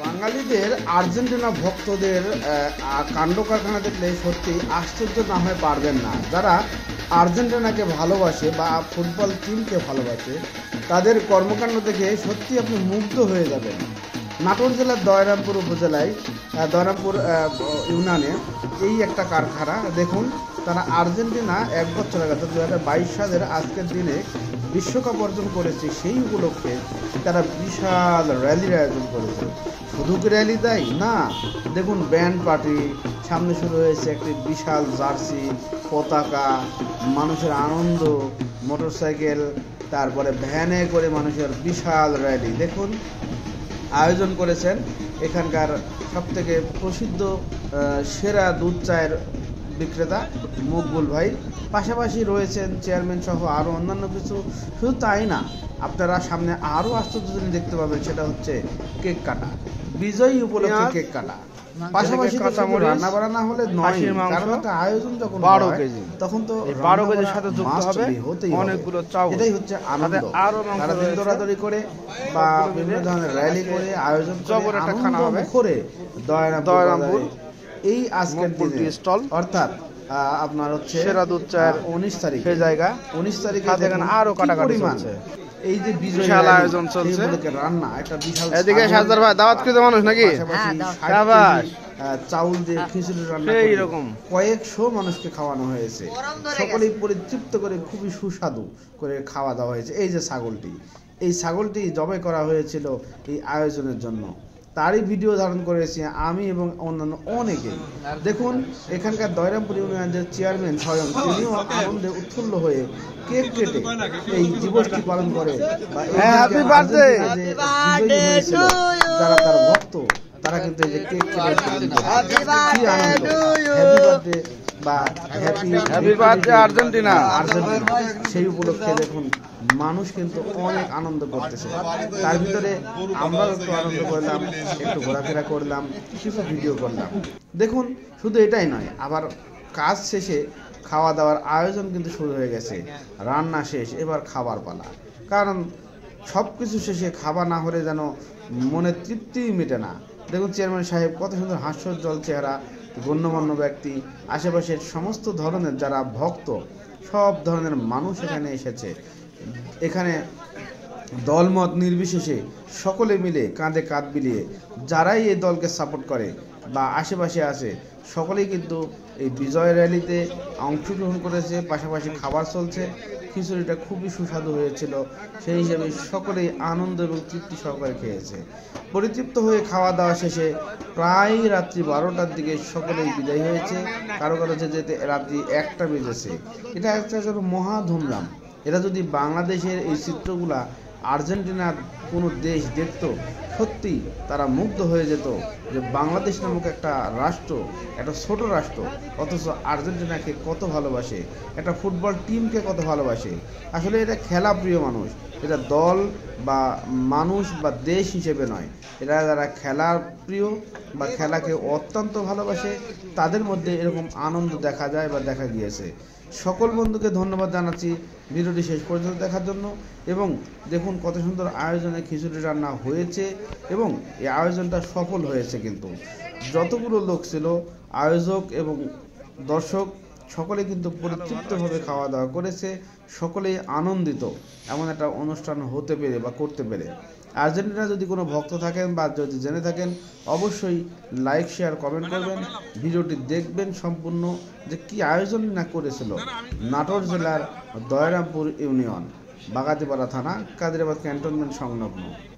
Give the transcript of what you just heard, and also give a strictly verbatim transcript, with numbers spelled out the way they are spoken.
বাঙালিদের আর্জেন্টিনা ভক্তদের কাণ্ড কারখানা দেখলে সত্যি আশ্চর্য না হয়ে পারবেন না। যারা আর্জেন্টিনাকে ভালোবাসে বা ফুটবল টিমকে ভালোবাসে তাদের কর্মকাণ্ড দেখে সত্যি আপনি মুগ্ধ হয়ে যাবেন। নাটোর জেলার দয়রামপুর উপজেলায় দয়রামপুর ইউনিয়নে এই একটা কারখানা দেখুন, তারা আর্জেন্টিনা এক বছর আগে দু হাজার বাইশ সালের আজকের দিনে বিশ্বকাপ অর্জন করেছে, সেই উপলক্ষে তারা বিশাল র্যালির আয়োজন করেছে। শুধু কি র্যালি দেয় না, দেখুন ব্যান্ড পার্টি, সামনে শুরু হয়েছে একটি বিশাল জার্সি, পতাকা, মানুষের আনন্দ, মোটরসাইকেল, তারপরে ভ্যানে করে মানুষের বিশাল র্যালি। দেখুন আয়োজন করেছেন এখানকার সবথেকে প্রসিদ্ধ সেরা দুধ চায়ের বিক্রেতা মকবুল ভাই, পাশাপাশি রয়েছেন চেয়ারম্যান সহ আরও অন্যান্য কিছু। শুধু তাই না, আপনারা সামনে আরও আশ্চর্য জিনিস দেখতে পাবেন, সেটা হচ্ছে কেক কাটা, বিজয়ী উপলক্ষে কেক কাটা। পাশাপাশি রান্না বান্না হলে নয়, কারণ একটা আয়োজন যখন বারো কেজি তখন তো বারো কেজির সাথে যুক্ত হবে অনেকগুলো চাউল। এটাই হচ্ছে আনন্দ। তারা দিন দৌড়াদৌড়ি করে বা বিভিন্ন ধরনের র্যালি করে আয়োজন করে দয়রামপুর এই আজকের দিনে স্টল, অর্থাৎ আপনার হচ্ছে সেরা দুধ চায়ের উনিশ তারিখ সেই জায়গা উনিশ তারিখে দেখেন আরো কাটাকাটি চলছে। এই যে বিশাল আয়োজন চলছে, রান্না একটা বিশাল, এদিকে সাজদার ভাই দাওয়াতকৃত মানুষ নাকি, চাউল দিয়ে খিচুড়ি রান্না এরকম কয়েকশো মানুষকে খাওয়ানো হয়েছে। সকলেই পরিতৃপ্ত করে খুবই সুস্বাদু করে খাওয়া দাওয়া হয়েছে। এই যে ছাগলটি, এই ছাগলটি জবাই করা হয়েছিল এই আয়োজনের জন্য, তারই ভিডিও ধারণ করেছি আমি এবং অন্যান্য অনেকে। দেখুন এখানকার দয়রামপুর ইউনিয়নের চেয়ারম্যান স্বয়ং তিনিও আনন্দে উৎফুল্ল হয়ে কেক কেটে এই দিবসটি পালন করে। যারা তার ভক্ত তারা কিন্তু এই যে কেক কেটে কি আনন্দ, হ্যাপি বার্থডে বা happy happy birthday Argentina Argentina সেই উপলক্ষে দেখুন মানুষ কিন্তু অনেক আনন্দ করতেছে। তার ভিতরে আমরাও একটু আনন্দ করলাম, একটু ঘোরাফেরা করলাম, কিছু ভিডিও করলাম। দেখুন শুধু এটাই নয়, আবার কাজ শেষে খাওয়া দাওয়ার আয়োজন কিন্তু শুরু হয়ে গেছে। রান্না শেষ, এবার খাবার পালা। কারণ সব কিছু শেষে খাবার না হলে যেন মনের তৃপ্তি মেটে না। দেখুন চেয়ারম্যান সাহেব কত সুন্দর হাস্যোজ্জ্বল চেহারা, গণ্যমান্য ব্যক্তি, আশেপাশের সমস্ত ধরনের যারা ভক্ত, সব ধরনের মানুষ এখানে এসেছে। এখানে দলমত নির্বিশেষে সকলে মিলে কাঁধে কাঁধ মিলিয়ে যারাই এই দলকে সাপোর্ট করে বা আশেপাশে আছে সকলেই কিন্তু এই বিজয় র্যালিতে অংশগ্রহণ করেছে। পাশাপাশি খাবার চলছে, খিচুড়িটা খুবই সুস্বাদু হয়েছিল, সেই হিসেবে সকলেই আনন্দ এবং তৃপ্তি সহকারে খেয়েছে। পরিতৃপ্ত হয়ে খাওয়া দাওয়া শেষে প্রায় রাত্রি বারোটার দিকে সকলেই বিদায় হয়েছে, কারো কারো যেতে রাত্রি একটা বেজেছে। এটা একটা মহা ধুমধাম। এরা যদি বাংলাদেশের এই চিত্রগুলা আর্জেন্টিনার কোনো দেশ দেখত, সত্যি তারা মুগ্ধ হয়ে যেত যে বাংলাদেশ নামক একটা রাষ্ট্র, একটা ছোট রাষ্ট্র, অথচ আর্জেন্টিনাকে কত ভালোবাসে, একটা ফুটবল টিমকে কত ভালোবাসে। আসলে এটা খেলা প্রিয় মানুষ, এটা দল বা মানুষ বা দেশ হিসেবে নয়, এরা যারা খেলার প্রিয় বা খেলাকে অত্যন্ত ভালোবাসে তাদের মধ্যে এরকম আনন্দ দেখা যায় বা দেখা গিয়েছে। সকল বন্ধুকে ধন্যবাদ জানাচ্ছি ভিডিওটি শেষ পর্যন্ত দেখার জন্য। এবং দেখুন কত সুন্দর আয়োজনে খিচুড়ি রান্না হয়েছে এবং এই আয়োজনটা সফল হয়েছে। কিন্তু যতগুলো লোক ছিল, আয়োজক এবং দর্শক সকলে কিন্তু পরিতৃপ্তভাবে খাওয়া দাওয়া করেছে, সকলেই আনন্দিত এমন একটা অনুষ্ঠান হতে পেরে বা করতে পেরে। আর্জেন্টিনা যদি কোনো ভক্ত থাকেন বা যদি জেনে থাকেন অবশ্যই লাইক শেয়ার কমেন্ট করবেন, ভিডিওটি দেখবেন সম্পূর্ণ যে কি আয়োজন না করেছিল নাটোর জেলার দয়রামপুর ইউনিয়ন, বাগাতিপাড়া থানা, কাদিরাবাদ ক্যান্টনমেন্ট সংলগ্ন।